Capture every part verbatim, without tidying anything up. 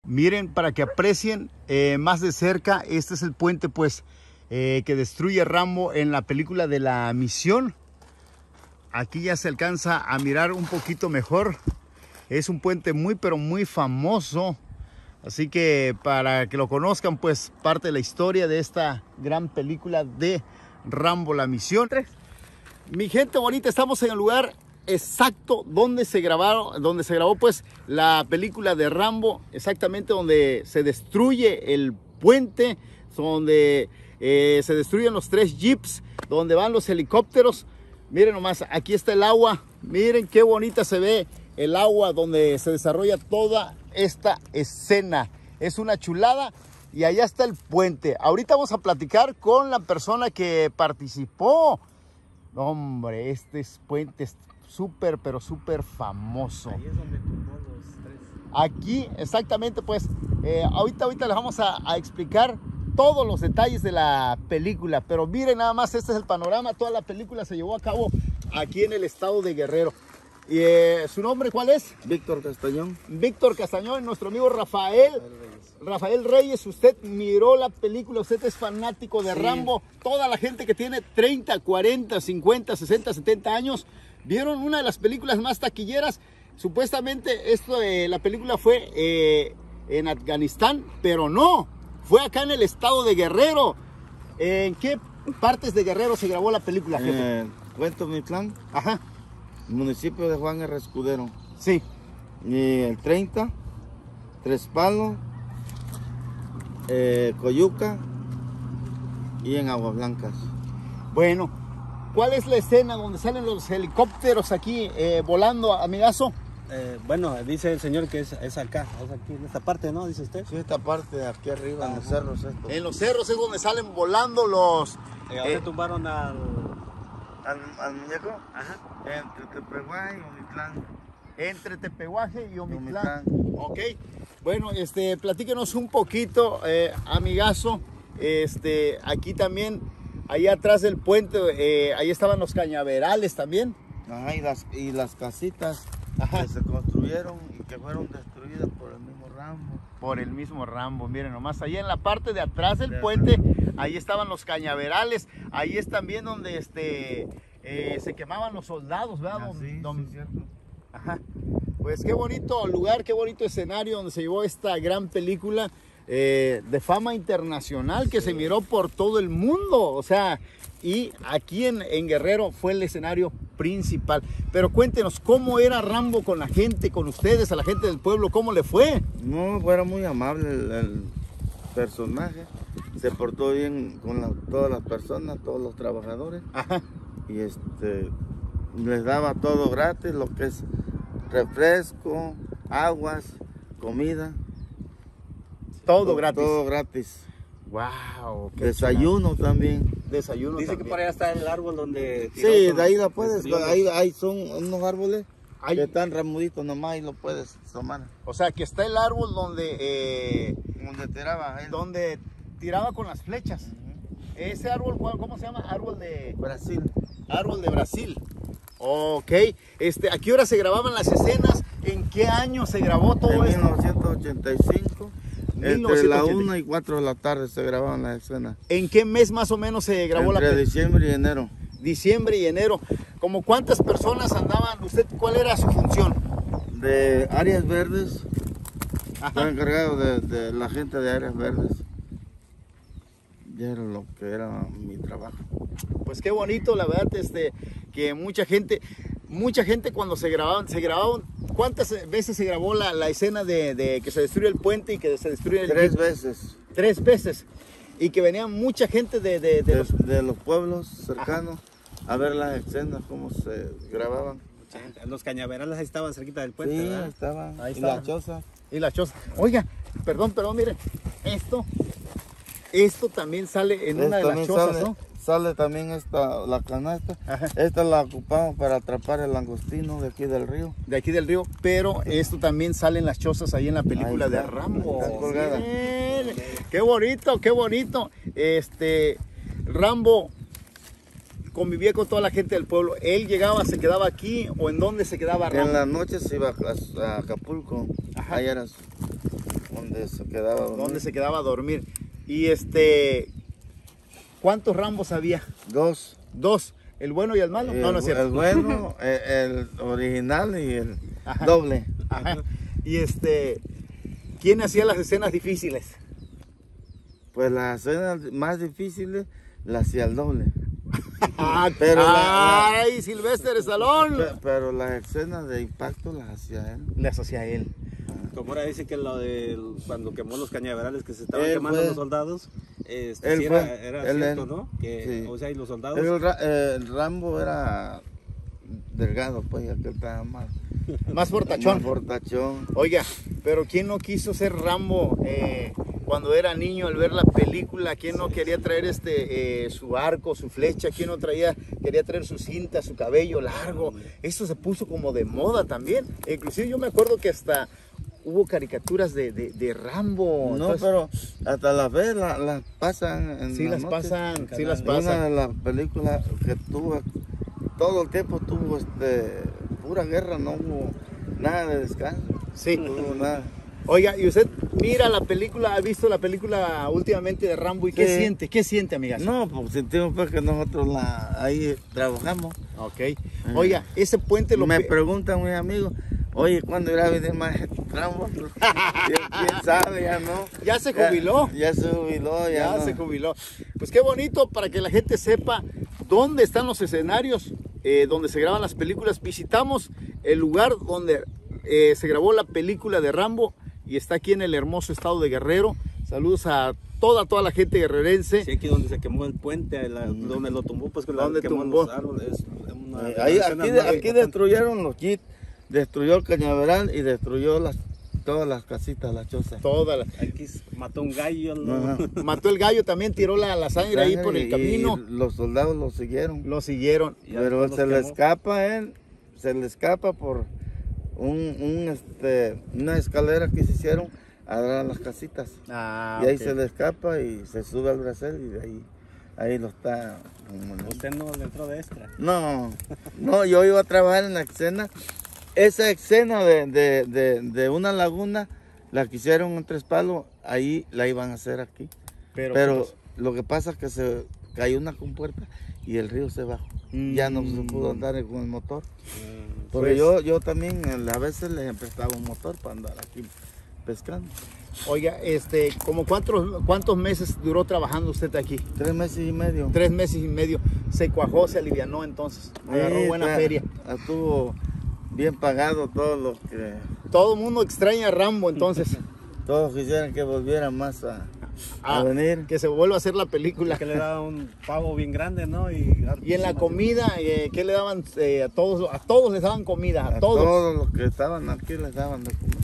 Miren, para que aprecien eh, más de cerca, este es el puente pues eh, que destruye Rambo en la película de La Misión. Aquí ya se alcanza a mirar un poquito mejor. Es un puente muy pero muy famoso. Así que para que lo conozcan, pues parte de la historia de esta gran película de Rambo, La Misión. Mi gente bonita, estamos en el lugar exacto donde se grabaron, donde se grabó pues la película de Rambo, exactamente donde se destruye el puente, donde eh, se destruyen los tres jeeps, donde van los helicópteros. Miren nomás, aquí está el agua, miren qué bonita se ve el agua donde se desarrolla toda esta escena. Es una chulada y allá está el puente. Ahorita vamos a platicar con la persona que participó. Hombre, este es puente es súper, pero súper famoso. Ahí es donde tumbó los tres. Aquí, exactamente, pues, eh, ahorita, ahorita les vamos a, a explicar todos los detalles de la película. Pero miren nada más, este es el panorama. Toda la película se llevó a cabo aquí en el estado de Guerrero. Y, eh, ¿su nombre cuál es? Víctor Castañón. Víctor Castañón, nuestro amigo Rafael. Rafael Reyes, usted miró la película, usted es fanático de sí. Rambo. Toda la gente que tiene treinta, cuarenta, cincuenta, sesenta, setenta años, vieron una de las películas más taquilleras. Supuestamente esto, eh, la película fue eh, en Afganistán, pero no, fue acá en el estado de Guerrero. ¿En qué partes de Guerrero se grabó la película, jefe? Eh, Cuento Mitlán. Ajá. Municipio de Juan R. Escudero. Sí. Y el treinta, Tres Palos, eh, Coyuca y en Aguas Blancas. Bueno, ¿cuál es la escena donde salen los helicópteros aquí eh, volando, amigazo? Eh, bueno, dice el señor que es, es acá, es aquí en esta parte, ¿no? Dice usted. Sí, esta parte de aquí arriba, en los cerros estos. En los cerros es donde salen volando los... Eh, ahora eh, tumbaron al... ¿Al, al muñeco? Ajá. Entre Tepehuaje y Omitlán. Entre Tepehuaje y Omitlán. Omitlán. Ok. Bueno, este, platíquenos un poquito, eh, amigazo. Este, aquí también, ahí atrás del puente, eh, ahí estaban los cañaverales también. Ajá, y las, y las casitas Ajá. que se construyeron y que fueron destruidas por el mismo Rambo. Por el mismo Rambo, miren nomás, ahí en la parte de atrás del puente, ahí estaban los cañaverales, ahí es también donde este, eh, se quemaban los soldados, ¿verdad? Ah, sí, Don... sí, cierto. Ajá. Pues qué bonito lugar, qué bonito escenario donde se llevó esta gran película eh, de fama internacional que sí. se miró por todo el mundo, o sea, y aquí en, en Guerrero fue el escenario principal. Pero cuéntenos, ¿cómo era Rambo con la gente, con ustedes, a la gente del pueblo? ¿Cómo le fue? No, era muy amable el, el personaje, se portó bien con la, todas las personas, todos los trabajadores. Ajá. Y este, les daba todo gratis, lo que es refresco, aguas, comida. Todo, todo gratis. Todo gratis. Wow. Desayuno chula. También. Desayuno Dice también. que por allá está el árbol donde... Sí, de ahí la puedes, ahí, ahí son unos árboles ahí. Que están ramuditos nomás y lo puedes tomar. O sea, que está el árbol donde... Eh, donde tiraba él. Donde tiraba con las flechas. Uh-huh. Ese árbol, ¿cómo se llama? Árbol de... Brasil. Árbol de Brasil. Ok. Este, ¿a qué hora se grababan las escenas? ¿En qué año se grabó todo en esto? mil novecientos ochenta y cinco. Entre la una y cuatro de la tarde se grababan las escenas. ¿En qué mes más o menos se grabó Entre la película? Entre diciembre y enero. Diciembre y enero. ¿Cómo cuántas personas andaban? ¿Usted cuál era su función? De áreas verdes. Estaba encargado de, de la gente de áreas verdes. Y era lo que era mi trabajo. Pues qué bonito, la verdad, este, que mucha gente, mucha gente cuando se grababan, se grababan. ¿Cuántas veces se grabó la, la escena de, de que se destruye el puente y que se destruye el... Tres veces. Tres veces. Y que venía mucha gente de... De, de, de, los... de los pueblos cercanos. Ajá. A ver las escenas, cómo se grababan. Los cañaverales ahí estaban cerquita del puente, sí, ¿verdad? Ahí estaban. Ahí y estaban. la choza. Y la choza. Oiga, perdón, perdón, miren. Esto, esto también sale en esto una de las chozas, sale, ¿no? Sale también esta, la canasta. Ajá. Esta la ocupamos para atrapar el langostino de aquí del río. De aquí del río, pero esto también sale en las chozas ahí en la película está, de Rambo. Está colgada. Sí. Qué bonito, qué bonito. Este, Rambo convivía con toda la gente del pueblo. Él llegaba, se quedaba aquí, o en dónde se quedaba Rambo. En la noche se iba a, a Acapulco. Ajá. Ahí era su, donde se quedaba a dormir. Donde se quedaba a dormir. Y este, ¿cuántos Rambos había? Dos. Dos. ¿El bueno y el malo? El, no, no es cierto. el bueno, el, el original y el Ajá. doble. Ajá. Y este, ¿quién hacía las escenas difíciles? Pues las escenas más difíciles las hacía el doble. Ah, Pero la- la- ¡ay, Sylvester Stallone! Pe- Pero las escenas de impacto las hacía él. Le asocia a él. Como ahora dice que lo de cuando quemó los cañaverales que se estaban Él quemando fue- los soldados, este, él sí fue- era, era él- cierto, él- ¿no? Que, sí. o sea, y los soldados, El, Ra- eh, el Rambo era delgado, pues, y aquel estaba más. Más fortachón. Más fortachón. Oiga, pero ¿quién no quiso ser Rambo eh, cuando era niño al ver la película? ¿Quién no quería traer este eh, su arco, su flecha? ¿Quién no traía, quería traer su cinta, su cabello largo? Eso se puso como de moda también. Inclusive yo me acuerdo que hasta hubo caricaturas de, de, de Rambo. No, Entonces, pero hasta la vez las la pasan en sí la las noche. pasan, sí las Una pasan. de las películas que tuvo, todo el tiempo tuvo este, pura guerra, no hubo nada de descanso. Sí. No hubo nada. Oiga, ¿y usted mira la película, ha visto la película últimamente de Rambo y qué Sí. siente? ¿Qué siente, amigas? No, pues sentimos pues que nosotros la, ahí trabajamos. Ok. Oiga, ese puente lo... Me pe- preguntan mis amigos, oye, ¿cuándo irá a venir más Rambo? ¿Quién, quién sabe? Ya no. Ya se jubiló. Ya, ya se jubiló, ya, Ya no. se jubiló. Pues qué bonito para que la gente sepa dónde están los escenarios eh, donde se graban las películas. Visitamos el lugar donde eh, se grabó la película de Rambo y está aquí en el hermoso estado de Guerrero. Saludos a toda, toda la gente guerrerense. sí, aquí donde se quemó el puente, la- donde lo tumbó, pues que la ¿Dónde quemó tumbó? los árboles. Es una Eh, de las ahí, escenas aquí, más aquí importantes. destruyeron los jeeps, destruyó el cañaveral y destruyó las, todas las casitas, las chozas. Toda la- Aquí s- mató un gallo, ¿no? Ajá. Mató el gallo también, tiró la, la sangre ahí por el Y- camino. y los soldados lo siguieron. Lo siguieron. Y ya Pero después se los le quemó. escapa a él, se le escapa por un, un, este, una escalera que se hicieron a dar a las casitas. Ah, y ahí ok. se le escapa y se sube al bracel y de ahí, ahí lo está. Usted no le entró de extra. No, no, yo iba a trabajar en la escena. Esa escena de, de, de, de una laguna, la que hicieron en Tres Palos, ahí la iban a hacer aquí. Pero, Pero pues, lo que pasa es que se cayó una compuerta y el río se bajó. Ya no se Mm. pudo andar con el motor. Mm, Porque Pues- yo, yo también eh, a veces les prestaba un motor para andar aquí pescando. oiga, este, ¿como cuántos, cuántos meses duró trabajando usted aquí? Tres meses y medio. Tres meses y medio. Se cuajó, se alivianó entonces. Agarró Sí, buena está- feria. Estuvo bien pagado todo lo que... Todo el mundo extraña a Rambo entonces. Todos quisieran que volviera más a, a Ah, venir. que se vuelva a hacer la película. que le daba un pavo bien grande, ¿no? Y, Y en la comida, eh, ¿qué le daban eh, a todos? A todos les daban comida, a, A todos. todos los que estaban aquí les daban de comer.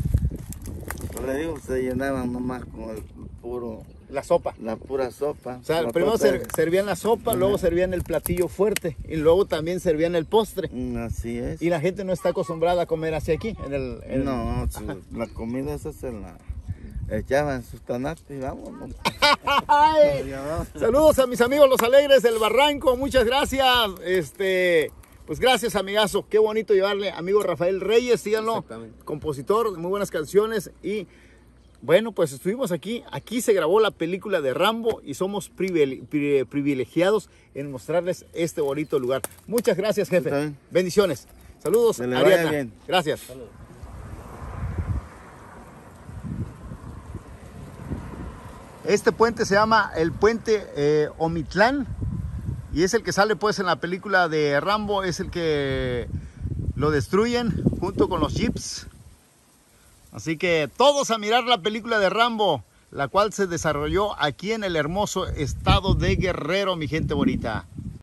Pues le digo, se llenaban nomás con el puro, La sopa. la pura sopa. O sea, La primero sopa- ser- servían la sopa, Ajá. luego servían el platillo fuerte y luego también servían el postre. Mm, Así es. Y la gente no está acostumbrada a comer así aquí. En el, en el- No, su- la comida esa se la echaban en sus tanates y vámonos. ¡Ay! Ya vamos. Saludos a mis amigos los alegres del Barranco, muchas gracias. Este, pues gracias, amigazo. Qué bonito llevarle, amigo Rafael Reyes, síganlo, Exactamente. compositor de muy buenas canciones. Y bueno, pues estuvimos aquí. Aquí se grabó la película de Rambo y somos privile- pri- privilegiados en mostrarles este bonito lugar. Muchas gracias, jefe. Está bien. Bendiciones. Saludos, Que le vaya Ariadna. bien. Gracias. Este puente se llama el puente eh, Omitlán y es el que sale pues en la película de Rambo, es el que lo destruyen junto con los jeeps. Así que todos a mirar la película de Rambo, la cual se desarrolló aquí en el hermoso estado de Guerrero, mi gente bonita.